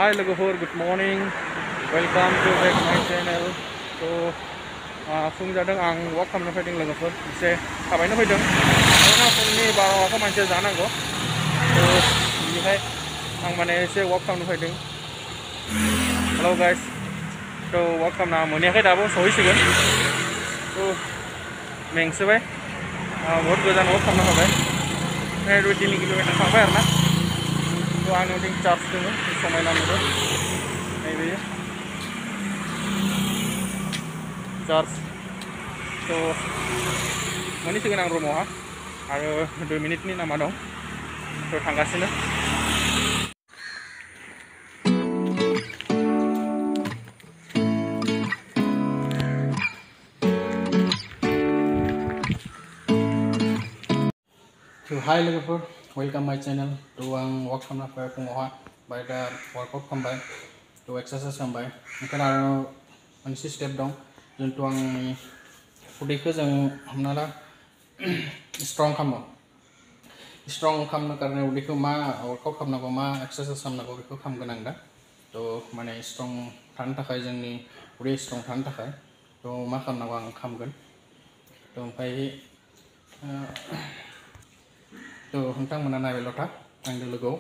hi लोगोफोर good morning welcome to back my channel so फुं जादों आं वाक खालामनो फैदों लोगोफोर एसे थाबायनो फैदों मानोना फुंनि बारहावाखौ मानसिया जानांगौ तो बेहाय आं माने एसे वाक खालामनो फैदों हेलो गाइस तो वाक खालामना मोनाखै दाबो सहैसिगोन तो मेंसोबाय बहुत गोजान वाक खालामनो हाबाय 3 किलोमीटर थांबाय आरोना तो आं उन्थिं चार्ज दङ समायना नुदों नैबे चार्ज तो मोनहैसिगोन आं रुमावहा आरो 2 मिनिटनि लामा दं तो थांगासिनो तो हाय लोगोफोर वेलकाम माय चैनल तो आं वाक खालामना फैबाय फुङावहा ओमफ्राय दा वर्कआउट खालामबाय तो एक्सारसाइज खालामबाय ओंखायनो आरो मोनसे स्टेप दं जिथु आंनि उदैखौ जों हमना ला स्ट्रं खालामनो कारणे उदैखौ मा वर्कआउट खालामनांगौ मा एक्सारसाइज खालामनांगौ बेखौ खालामगोन आं दा तो माने स्ट्रं थानो थाखाय जोंनि उदै स्ट्रं थानो थाखाय तो मा खालामनांगौ आं खालामगोन तो ओमफ्राय तो नोंथांमोना नायबायल' था आंजों लोगोआव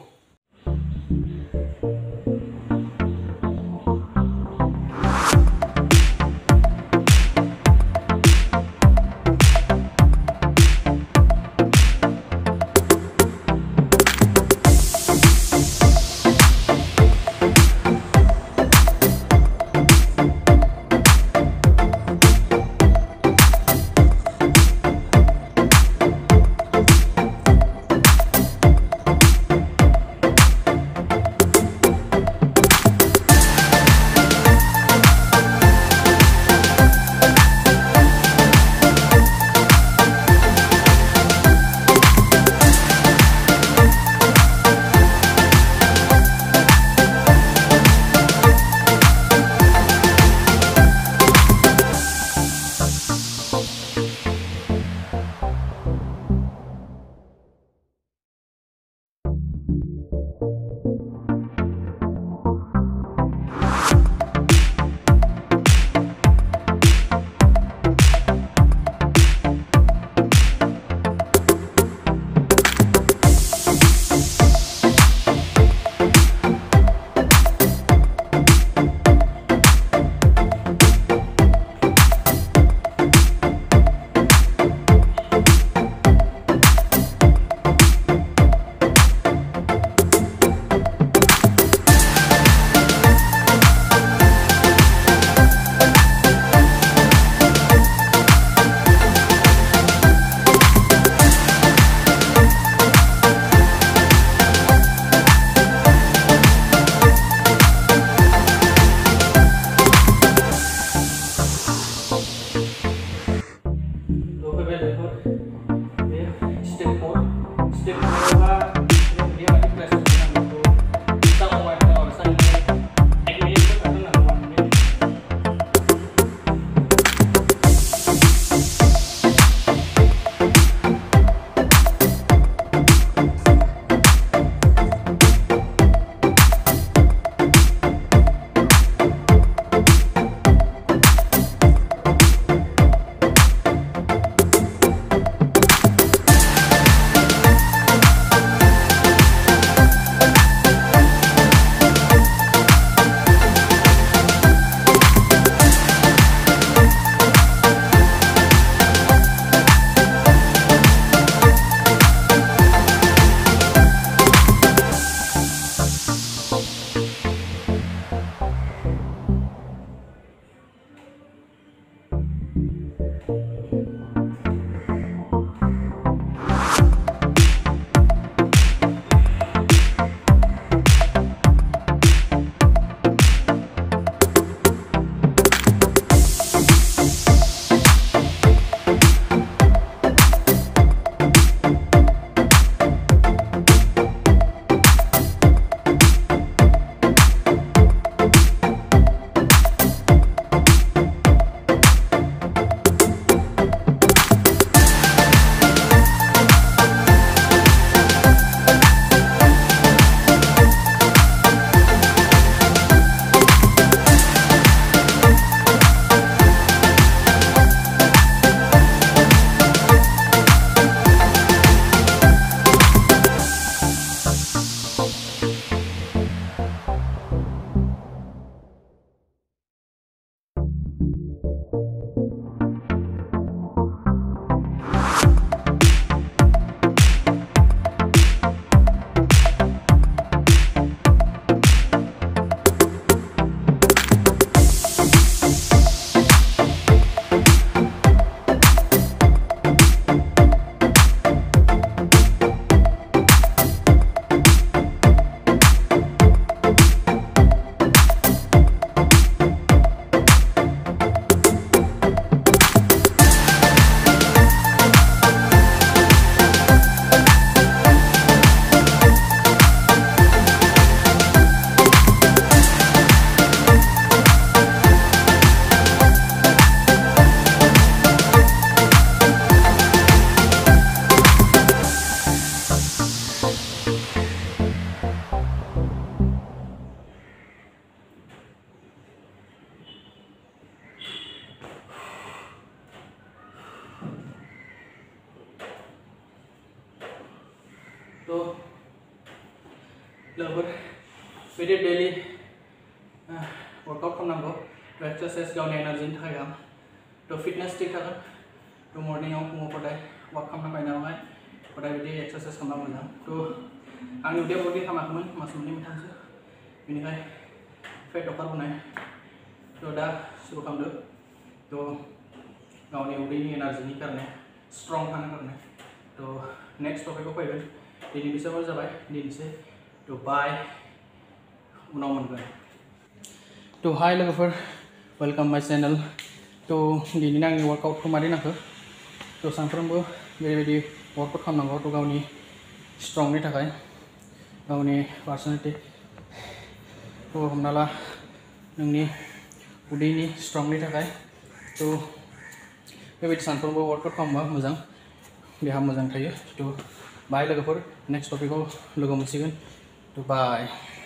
तो लोगोफोर बिदि डेलि वर्कआउट खालामनांगौ तो एक्सारसाइज गावनि एनार्जिनि थाखाय गाहाम तो फिटनेस थिग थागोन तो मर्निंआव फुङाव खदाय वाक खालामना फैनायावहाय खदाय बिदि एक्सारसाइज खालामना मोजां तो आंनि उदैयाव बदि खालामाखैमोन मास मोननै मोनथामसो बेनिखाय फेट ओंखारबोनाय तो दा शुरु खालामदो तो गावनि उदैनि एनार्जिनि कारणे स्ट्रं थानो कारणे तो नेक्स्ट टपिकआव फैगोन दिनै बिसोर जाबाय दिनैसै तो बाय उनाव मोनगोन तो हाय लोगोफोर वेलकाम माय चैनल तो दिनै आंनि वर्कआउटखौ मारै नांखो तो सानफ्रोमबो बेबायदि वर्कआउट खालामनांगौ तो गावनि स्ट्रंनि थाखाय गावनि पार्सनेलिटी तो हमना ला नोंनि उदैनि स्ट्रंनि थाखाय तो बेबायदि सानफ्रोमबो वर्कआउट खालामबा मोजां देहा मोजां थायो तो बाय लोगोफोर नेक्स्ट टपिकआव लोगो मोनसिगोन तो बाय